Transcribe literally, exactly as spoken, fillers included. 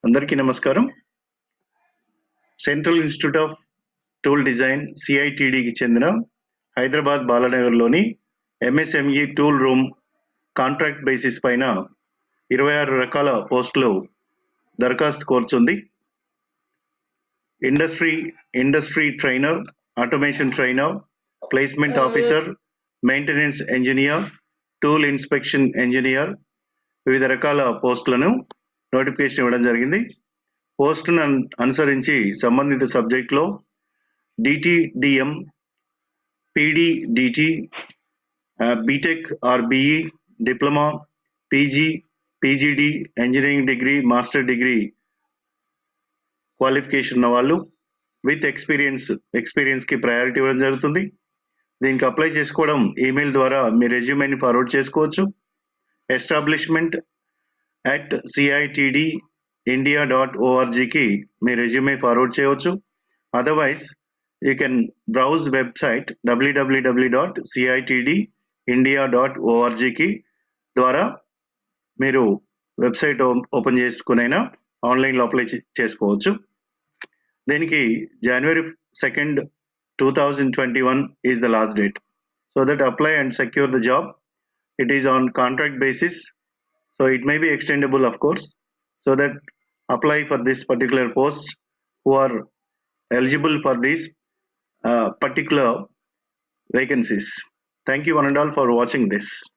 అందరికీ నమస్కారం. Central institute of tool design సిఐటిడికి చెందిన హైదరాబాద్ బాలానగర్లోని MSME tool room contract basis పైన ఇరవై ఆరు రకాల పోస్టులు దరఖాస్తు కోరుతుంది. Industry industry trainer, automation trainer, placement officer, maintenance engineer, tool inspection engineer, వివిధ రకాల పోస్టులను నోటిఫికేషన్ ఇవ్వడం జరిగింది. పోస్టును అనుసరించి సంబంధిత సబ్జెక్ట్లో DTDM, PDDT, BTech or BE, diploma, PG, PGD, engineering degree, master degree qualification ఉన్న వాళ్ళు విత్ ఎక్స్పీరియన్స్ ఎక్స్పీరియన్స్కి ప్రయారిటీ ఇవ్వడం జరుగుతుంది. దీనికి అప్లై చేసుకోవడం ఈమెయిల్ ద్వారా మీ రెజ్యూమేని ఫార్వర్డ్ చేసుకోవచ్చు. Establishment at CITD India dot ఓఆర్జీకి మీ రెజ్యూమే ఫార్వర్డ్ చేయవచ్చు. Otherwise you can browse website డబ్ల్యూడబ్ల్యూడబ్ల్యూ డాట్ సిఐటిడి ఇండియా డాట్ ఓఆర్జీకి ద్వారా మీరు వెబ్సైట్ ఓపెన్ చేసుకునైనా ఆన్లైన్లో అప్లై చేసుకోవచ్చు. దీనికి January second two thousand twenty one is the last date. So that apply and secure the job. It is on contract basis, so it may be extendable, of course, so that apply for this particular post who are eligible for these uh, particular vacancies. Thank you one and all for watching this.